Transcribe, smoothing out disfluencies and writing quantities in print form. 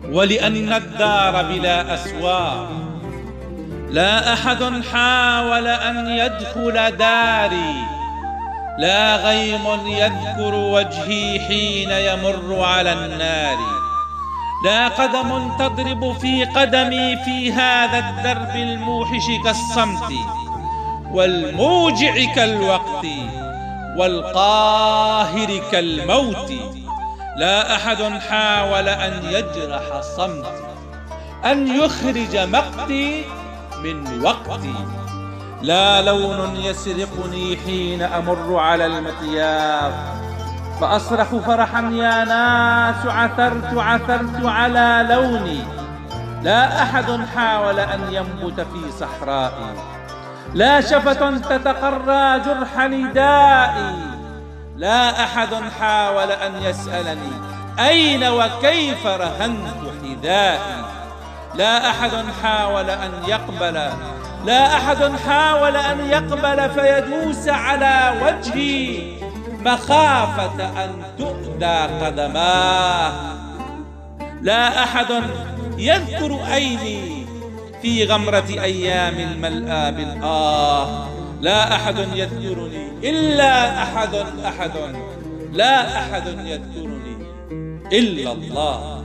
ولأن الدار بلا أسوار. لا أحد حاول أن يدخل داري، لا غيم يذكر وجهي حين يمر على النار. لا قدم تضرب في قدمي في هذا الدرب الموحش كالصمت، والموجع كالوقت، والقاهر كالموت. لا أحد حاول أن يجرح صمتي، أن يخرج مقتي من وقتي. لا لون يسرقني حين أمر على المطياف فأصرخ فرحا يا ناس عثرت عثرت على لوني. لا أحد حاول أن ينبت في صحرائي، لا شفة تتقرى جرح ندائي. لا أحد حاول أن يسألني أين وكيف رهنت حذائي. لا أحد حاول أن يقبل، لا أحد حاول أن يقبل فيدوس على وجهي مخافة أن تؤذى قدماه. لا أحد يذكر عيني في غمرة أيام الملأى بالآه. لا أحد يذكرني إلا أحد، لا أحد يذكرني إلا الله.